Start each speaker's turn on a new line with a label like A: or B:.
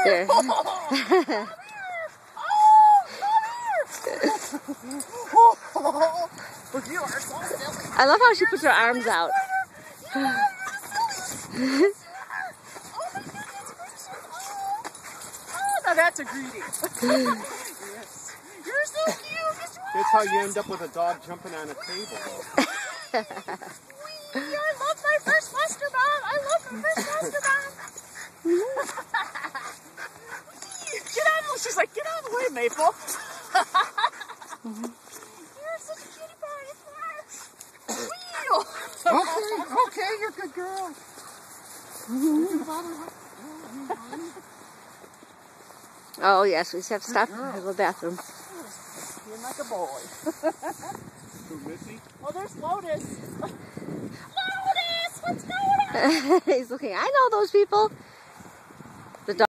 A: There.
B: Come here. Oh, you are so silly.
A: I love how she puts her arms out.
B: You are silly. Oh, now that's a greeting. Yes. You're so cute.
C: That's how you end up with a dog jumping on a table.
B: I love my first foster mom. I love my first foster mom. Get out of the way. She's like, get out of the way, Maple. You're such a cutie pie.
C: Okay, you're a good girl.
A: Oh yes, we just have to stop in the bathroom.
B: You're like a boy.
C: Who, Missy?
B: Oh, there's Lotus. Lotus, what's going on?
A: He's looking. I know those people.